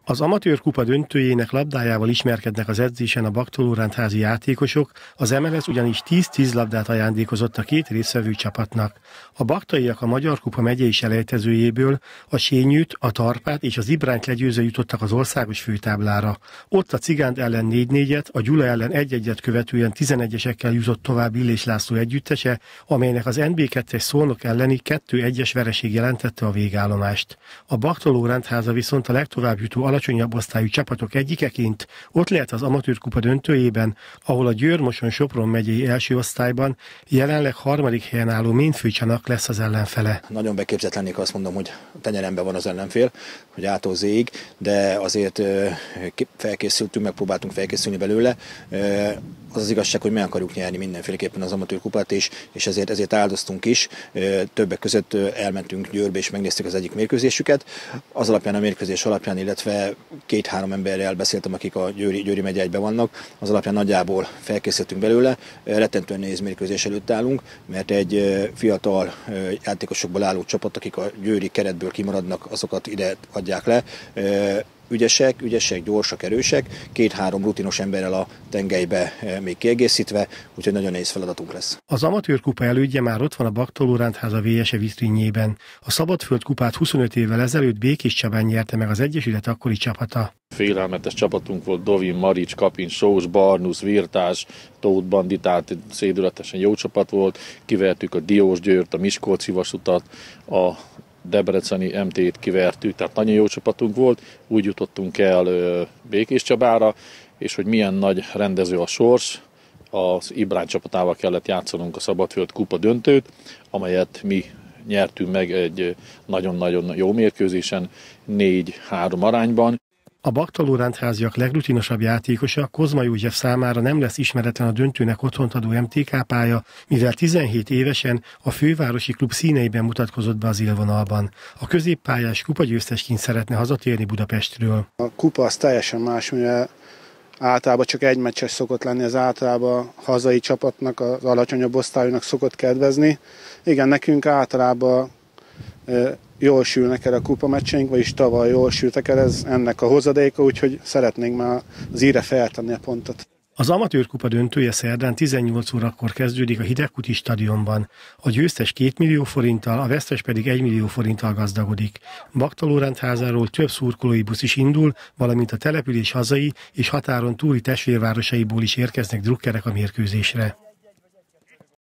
Az amatőr kupa döntőjének labdájával ismerkednek az edzésen a Baktolórántházi játékosok, az MLS ugyanis 10-10 labdát ajándékozott a két résztvevő csapatnak. A baktaiak a Magyar Kupa megyei selejtezőjéből a Sényűt, a Tarpát és az Ibrányt legyőzve jutottak az országos főtáblára. Ott a Cigánt ellen 4-4-et, a Gyula ellen 1-1-et követően 11-esekkel jutott tovább Illés László együttese, amelynek az NB2-es Szolnok elleni 2-1-es vereség jelentette a végállomást. A Baktolórántháza viszont a legtovább jutó alacsonyabb osztályú csapatok egyikeként ott lehet az amatőr kupa döntőjében, ahol a Győr-Moson-Sopron megyei első osztályban jelenleg harmadik helyen álló Ménfőcsanak lesz az ellenfele. Nagyon beképzetlennék, azt mondom, hogy tenyeremben van az ellenfél, hogy A-tól Z-ig, de azért felkészültünk, megpróbáltunk felkészülni belőle. Az az igazság, hogy meg akarjuk nyerni mindenféleképpen az amatőr kupát is, és ezért áldoztunk is. Többek között elmentünk Győrbe és megnéztük az egyik mérkőzésüket. Az alapján, a mérkőzés alapján, illetve 2-3 emberrel beszéltem, akik a Győri megye egyben vannak, az alapján nagyjából felkészültünk belőle. Rettentően nehéz mérkőzés előtt állunk, mert egy fiatal játékosokból álló csapat, akik a győri keretből kimaradnak, azokat ide adják le. Ügyesek, gyorsak, erősek, 2-3 rutinos emberrel a tengelybe még kiegészítve, úgyhogy nagyon nehéz feladatunk lesz. Az amatőr kupa elődje már ott van a Baktolórántháza VS-e vitrínjében. A Szabadföld kupát 25 évvel ezelőtt Békéscsabán nyerte meg az Egyesület akkori csapata. Félelmetes csapatunk volt, Dovin, Marics, Kapin, Sós, Barnusz, Virtás, Tóth Bandi, tehát szédületesen jó csapat volt. Kivertük a Diósgyőrt, a Miskolci Vasutat, a Debreceni MT-t kivertük, tehát nagyon jó csapatunk volt. Úgy jutottunk el Békéscsabára, és hogy milyen nagy rendező a sors, az Ibrány csapatával kellett játszanunk a Szabadföld kupa döntőt, amelyet mi nyertünk meg egy nagyon-nagyon jó mérkőzésen, 4-3 arányban. A Baktolórántháziak legrutinosabb játékosa, Kozma József számára nem lesz ismeretlen a döntőnek otthont adó MTK pálya, mivel 17 évesen a fővárosi klub színeiben mutatkozott be az élvonalban. A középpályás kupagyőztesként szeretne hazatérni Budapestről. A kupa az teljesen más, mivel általában csak egy meccses szokott lenni, az általában hazai csapatnak, az alacsonyabb osztályúnak szokott kedvezni. Igen, nekünk általában jól sülnek el a kupameccseink, vagyis tavaly jól sültek el, ez ennek a hozadéka, úgyhogy szeretnénk már az íre feltenni a pontot. Az amatőr kupa döntője szerdán 18 órakor kezdődik a Hidegkúti stadionban. A győztes 2 millió forinttal, a vesztes pedig 1 millió forinttal gazdagodik. Baktolórántházáról több szurkolói busz is indul, valamint a település hazai és határon túli testvérvárosaiból is érkeznek drukkerek a mérkőzésre.